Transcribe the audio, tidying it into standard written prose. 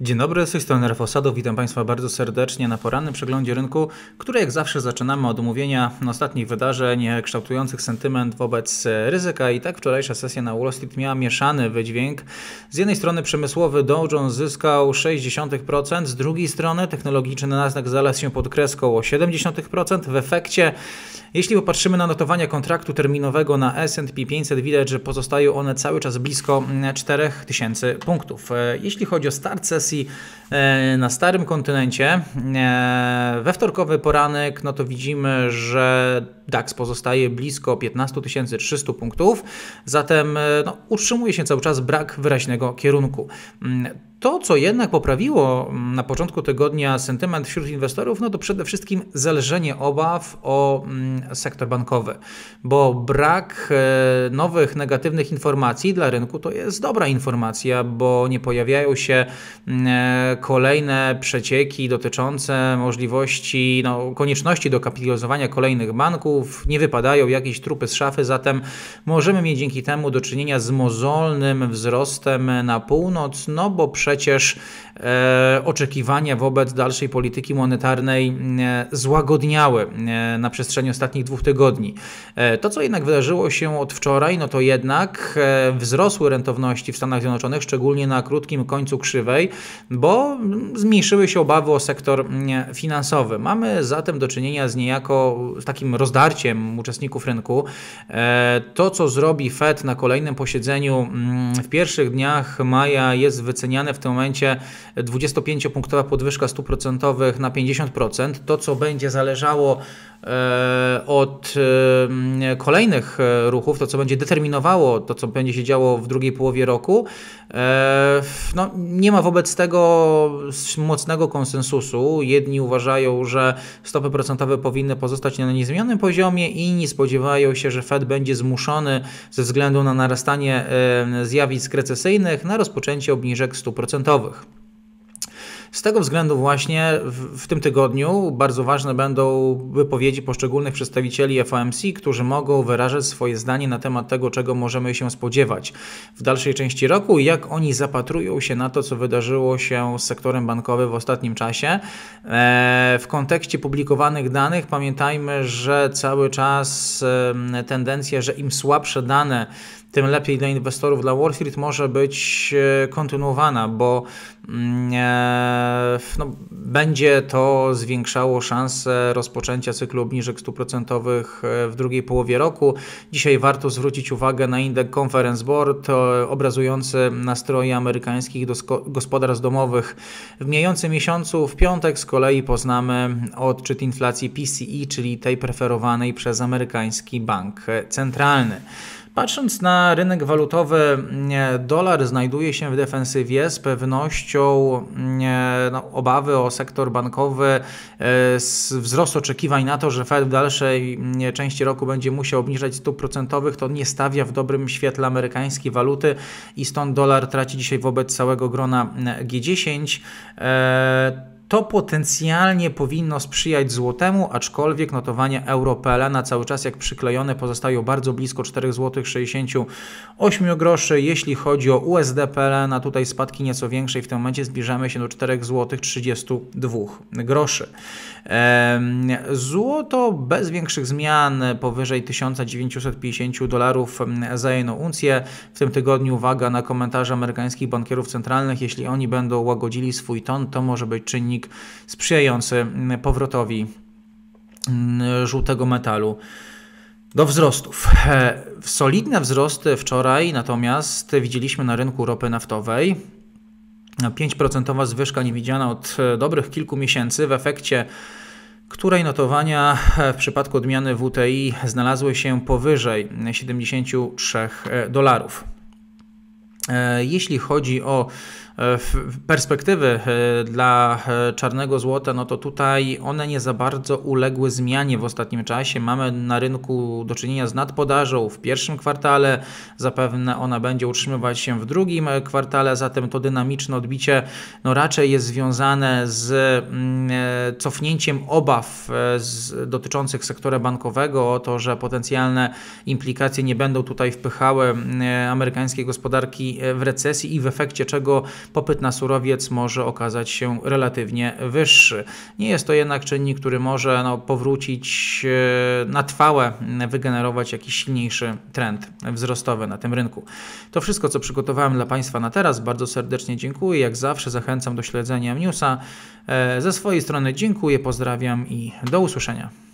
Dzień dobry, z tej strony Rafał Sadów. Witam Państwa bardzo serdecznie na porannym przeglądzie rynku, który jak zawsze zaczynamy od omówienia ostatnich wydarzeń kształtujących sentyment wobec ryzyka. I tak wczorajsza sesja na Wall Street miała mieszany wydźwięk. Z jednej strony przemysłowy Dow Jones zyskał 0,6%, z drugiej strony technologiczny Nasdaq znalazł się pod kreską o 0,7%. W efekcie, jeśli popatrzymy na notowania kontraktu terminowego na S&P 500, widać, że pozostają one cały czas blisko 4000 punktów. Jeśli chodzi o start sesji na starym kontynencie, we wtorkowy poranek, no to widzimy, że DAX pozostaje blisko 15 300 punktów, zatem utrzymuje się cały czas brak wyraźnego kierunku. To, co jednak poprawiło na początku tygodnia sentyment wśród inwestorów, no to przede wszystkim zależenie obaw o sektor bankowy, bo brak nowych negatywnych informacji dla rynku to jest dobra informacja, bo nie pojawiają się kolejne przecieki dotyczące możliwości, konieczności dokapitalizowania kolejnych banków, nie wypadają jakieś trupy z szafy, zatem możemy mieć dzięki temu do czynienia z mozolnym wzrostem na północ, no bo przecież oczekiwania wobec dalszej polityki monetarnej złagodniały na przestrzeni ostatnich 2 tygodni. To, co jednak wydarzyło się od wczoraj, no to jednak wzrosły rentowności w Stanach Zjednoczonych, szczególnie na krótkim końcu krzywej, bo zmniejszyły się obawy o sektor finansowy. Mamy zatem do czynienia z takim rozdarciem uczestników rynku. To, co zrobi Fed na kolejnym posiedzeniu w pierwszych dniach maja, jest wyceniane w tym momencie 25-punktowa podwyżka stóp procentowych na 50%. To, co będzie zależało od kolejnych ruchów, to co będzie determinowało to, co będzie się działo w drugiej połowie roku, nie ma wobec tego mocnego konsensusu. Jedni uważają, że stopy procentowe powinny pozostać na niezmienionym poziomie, inni spodziewają się, że Fed będzie zmuszony ze względu na narastanie zjawisk recesyjnych na rozpoczęcie obniżek stóp procentowych. Z tego względu właśnie w tym tygodniu bardzo ważne będą wypowiedzi poszczególnych przedstawicieli FOMC, którzy mogą wyrażać swoje zdanie na temat tego, czego możemy się spodziewać w dalszej części roku i jak oni zapatrują się na to, co wydarzyło się z sektorem bankowym w ostatnim czasie. W kontekście publikowanych danych pamiętajmy, że cały czas tendencja, że im słabsze dane, tym lepiej dla inwestorów, dla Wall Street może być kontynuowana, bo będzie to zwiększało szanse rozpoczęcia cyklu obniżek stóp procentowych w drugiej połowie roku. Dzisiaj warto zwrócić uwagę na indeks Conference Board obrazujący nastroje amerykańskich gospodarstw domowych w mijającym miesiącu. W piątek z kolei poznamy odczyt inflacji PCE, czyli tej preferowanej przez amerykański bank centralny. Patrząc na rynek walutowy, dolar znajduje się w defensywie. Z pewnością obawy o sektor bankowy, wzrost oczekiwań na to, że Fed w dalszej części roku będzie musiał obniżać stóp procentowych, to nie stawia w dobrym świetle amerykańskiej waluty i stąd dolar traci dzisiaj wobec całego grona G10. To potencjalnie powinno sprzyjać złotemu, aczkolwiek notowania euro-PLN na cały czas jak przyklejone pozostają bardzo blisko 4,68 zł. Jeśli chodzi o USD-PLN, a tutaj spadki nieco większe i w tym momencie zbliżamy się do 4,32 zł. Złoto bez większych zmian powyżej $1950 za jedną uncję. W tym tygodniu uwaga na komentarze amerykańskich bankierów centralnych. Jeśli oni będą łagodzili swój ton, to może być czynnik sprzyjający powrotowi żółtego metalu do wzrostów. Solidne wzrosty wczoraj natomiast widzieliśmy na rynku ropy naftowej. 5% zwyżka niewidziana od dobrych kilku miesięcy, w efekcie której notowania w przypadku odmiany WTI znalazły się powyżej $73. Jeśli chodzi o perspektywy dla czarnego złota, no to tutaj one nie za bardzo uległy zmianie w ostatnim czasie. Mamy na rynku do czynienia z nadpodażą w pierwszym kwartale, zapewne ona będzie utrzymywać się w drugim kwartale, zatem to dynamiczne odbicie raczej jest związane z cofnięciem obaw dotyczących sektora bankowego o to, że potencjalne implikacje nie będą tutaj wpychały amerykańskiej gospodarki w recesję i w efekcie czego popyt na surowiec może okazać się relatywnie wyższy. Nie jest to jednak czynnik, który może powrócić na trwałe, wygenerować jakiś silniejszy trend wzrostowy na tym rynku. To wszystko, co przygotowałem dla Państwa na teraz. Bardzo serdecznie dziękuję. Jak zawsze zachęcam do śledzenia newsa. Ze swojej strony dziękuję, pozdrawiam i do usłyszenia.